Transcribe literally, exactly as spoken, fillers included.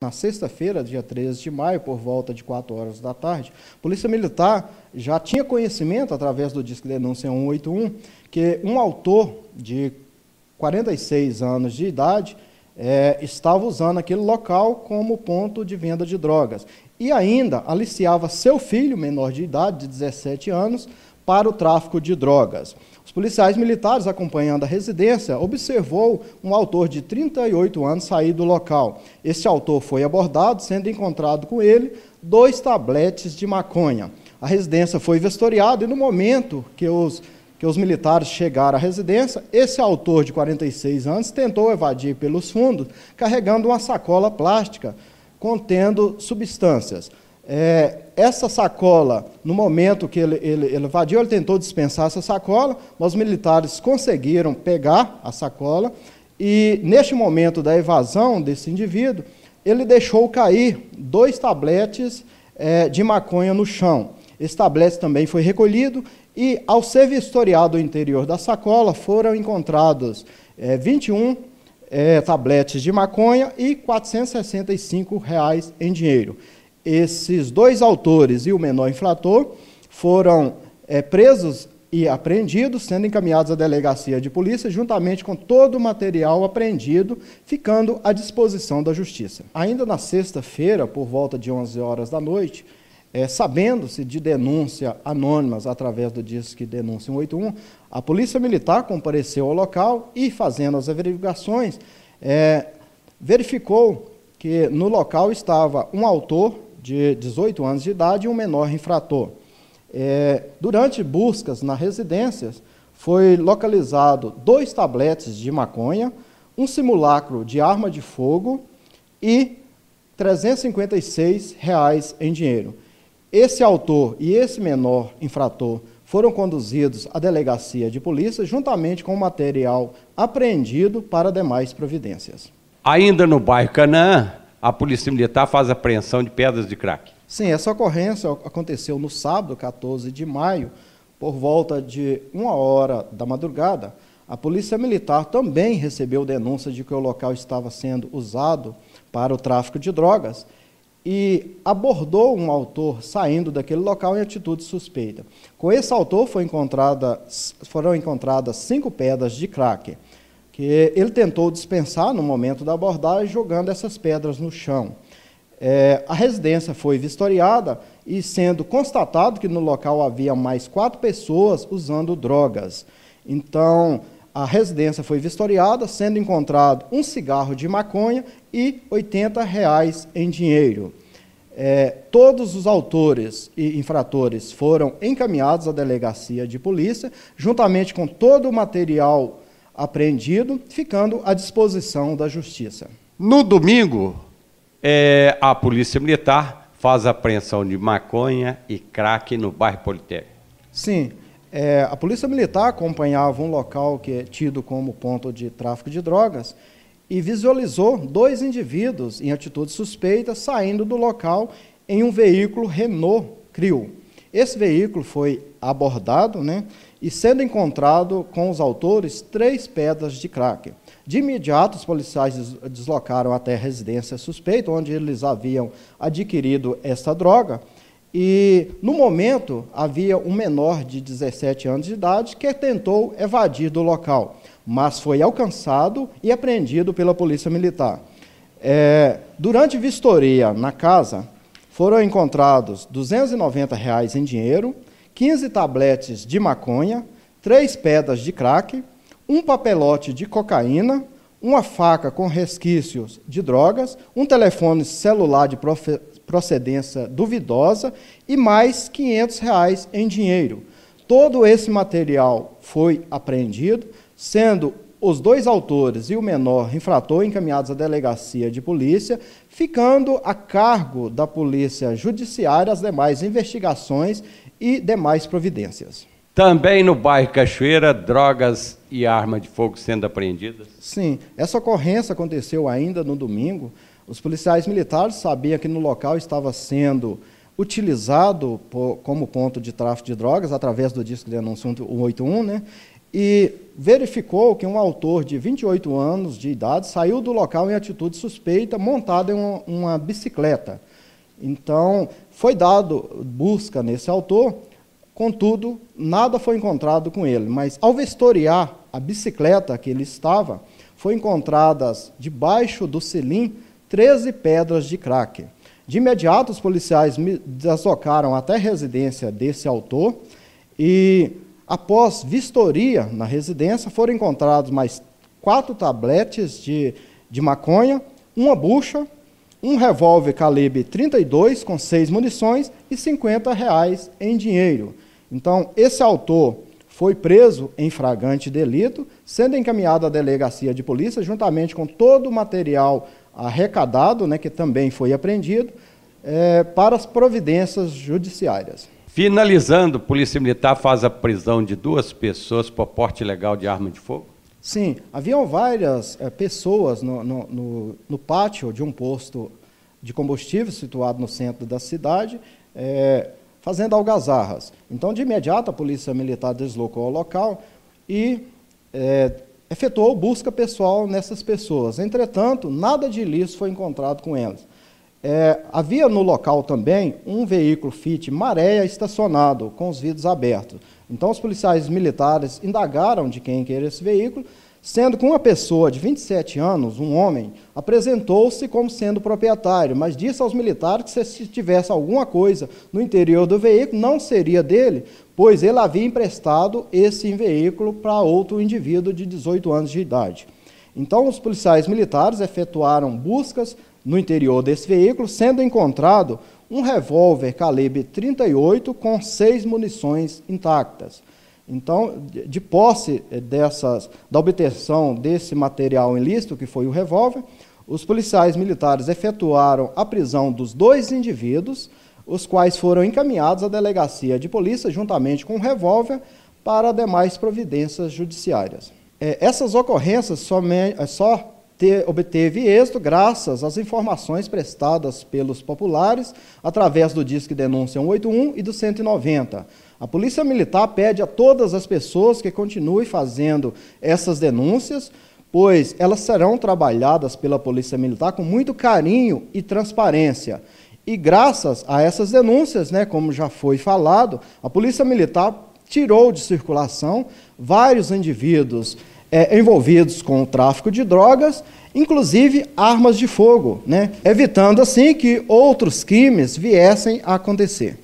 Na sexta-feira, dia treze de maio, por volta de quatro horas da tarde, a Polícia Militar já tinha conhecimento, através do Disque Denúncia cento e oitenta e um, que um autor de quarenta e seis anos de idade é, estava usando aquele local como ponto de venda de drogas. E ainda aliciava seu filho, menor de idade, de dezessete anos, para o tráfico de drogas. Os policiais militares, acompanhando a residência, observou um autor de trinta e oito anos sair do local. Esse autor foi abordado, sendo encontrado com ele dois tabletes de maconha. A residência foi vistoriada e, no momento que os, que os militares chegaram à residência, esse autor de quarenta e seis anos tentou evadir pelos fundos, carregando uma sacola plástica contendo substâncias. É, essa sacola, no momento que ele, ele, ele evadiu, ele tentou dispensar essa sacola, mas os militares conseguiram pegar a sacola e, neste momento da evasão desse indivíduo, ele deixou cair dois tabletes é, de maconha no chão. Esse tablete também foi recolhido e, ao ser vistoriado o interior da sacola, foram encontrados é, vinte e um é, tabletes de maconha e quatrocentos e sessenta e cinco reais em dinheiro. Esses dois autores e o menor infrator foram é, presos e apreendidos, sendo encaminhados à delegacia de polícia, juntamente com todo o material apreendido, ficando à disposição da Justiça. Ainda na sexta-feira, por volta de onze horas da noite, é, sabendo-se de denúncia anônimas através do Disque Denúncia cento e oitenta e um, a Polícia Militar compareceu ao local e, fazendo as averiguações, é, verificou que no local estava um autor de dezoito anos de idade e um menor infrator. É, durante buscas nas residências, foi localizado dois tabletes de maconha, um simulacro de arma de fogo e trezentos e cinquenta e seis reais em dinheiro. Esse autor e esse menor infrator foram conduzidos à delegacia de polícia, juntamente com o material apreendido para demais providências. Ainda no bairro Canaã, a Polícia Militar faz apreensão de pedras de crack. Sim, essa ocorrência aconteceu no sábado, quatorze de maio, por volta de uma hora da madrugada. A Polícia Militar também recebeu denúncia de que o local estava sendo usado para o tráfico de drogas e abordou um autor saindo daquele local em atitude suspeita. Com esse autor foi encontrada, foram encontradas cinco pedras de crack, que ele tentou dispensar no momento da abordagem, jogando essas pedras no chão. É, a residência foi vistoriada e sendo constatado que no local havia mais quatro pessoas usando drogas. Então, a residência foi vistoriada, sendo encontrado um cigarro de maconha e oitenta reais em dinheiro. É, todos os autores e infratores foram encaminhados à delegacia de polícia, juntamente com todo o material apreendido, ficando à disposição da Justiça. No domingo, é, a Polícia Militar faz a apreensão de maconha e crack no bairro Politécnico. Sim, é, a Polícia Militar acompanhava um local que é tido como ponto de tráfico de drogas e visualizou dois indivíduos em atitude suspeita saindo do local em um veículo Renault Clio. Esse veículo foi abordado, né, e sendo encontrado com os autores três pedras de crack. De imediato, os policiais deslocaram até a residência suspeita, onde eles haviam adquirido essa droga, e, no momento, havia um menor de dezessete anos de idade que tentou evadir do local, mas foi alcançado e apreendido pela Polícia Militar. É, durante vistoria na casa, foram encontrados duzentos e noventa reais em dinheiro, quinze tabletes de maconha, três pedras de crack, um papelote de cocaína, uma faca com resquícios de drogas, um telefone celular de procedência duvidosa e mais quinhentos reais em dinheiro. Todo esse material foi apreendido, sendo os dois autores e o menor infrator encaminhados à delegacia de polícia, ficando a cargo da Polícia Judiciária as demais investigações e demais providências. Também no bairro Cachoeira, drogas e arma de fogo sendo apreendidas? Sim, essa ocorrência aconteceu ainda no domingo. Os policiais militares sabiam que no local estava sendo utilizado por, como ponto de tráfico de drogas, através do Disque Denúncia cento e oitenta e um, né? e verificou que um autor de vinte e oito anos de idade saiu do local em atitude suspeita, montado em uma, uma bicicleta. Então, foi dado busca nesse autor, contudo, nada foi encontrado com ele. Mas, ao vistoriar a bicicleta que ele estava, foi encontradas debaixo do selim treze pedras de crack. De imediato, os policiais deslocaram até a residência desse autor e, após vistoria na residência, foram encontrados mais quatro tabletes de, de maconha, uma bucha, um revólver calibre trinta e dois com seis munições e cinquenta reais em dinheiro. Então, esse autor foi preso em flagrante delito, sendo encaminhado à delegacia de polícia, juntamente com todo o material arrecadado, né, que também foi apreendido, é, para as providências judiciárias. Finalizando, a Polícia Militar faz a prisão de duas pessoas por porte ilegal de arma de fogo? Sim, haviam várias é, pessoas no, no, no, no pátio de um posto de combustível situado no centro da cidade, é, fazendo algazarras. Então, de imediato, a Polícia Militar deslocou ao local e é, efetuou busca pessoal nessas pessoas. Entretanto, nada de ilícito foi encontrado com elas. É, havia no local também um veículo Fiat Maré estacionado, com os vidros abertos. Então, os policiais militares indagaram de quem que era esse veículo, sendo que uma pessoa de vinte e sete anos, um homem, apresentou-se como sendo proprietário, mas disse aos militares que se tivesse alguma coisa no interior do veículo, não seria dele, pois ele havia emprestado esse veículo para outro indivíduo de dezoito anos de idade. Então, os policiais militares efetuaram buscas no interior desse veículo, sendo encontrado um revólver calibre trinta e oito com seis munições intactas. Então, de posse dessas, da obtenção desse material ilícito, que foi o revólver, os policiais militares efetuaram a prisão dos dois indivíduos, os quais foram encaminhados à delegacia de polícia, juntamente com o revólver, para demais providências judiciárias. É, essas ocorrências somente, só Ter, obteve êxito graças às informações prestadas pelos populares através do Disque Denúncia cento e oitenta e um e do cento e noventa. A Polícia Militar pede a todas as pessoas que continuem fazendo essas denúncias, pois elas serão trabalhadas pela Polícia Militar com muito carinho e transparência. E graças a essas denúncias, né, como já foi falado, a Polícia Militar tirou de circulação vários indivíduos É, envolvidos com o tráfico de drogas, inclusive armas de fogo, né? Evitando assim que outros crimes viessem a acontecer.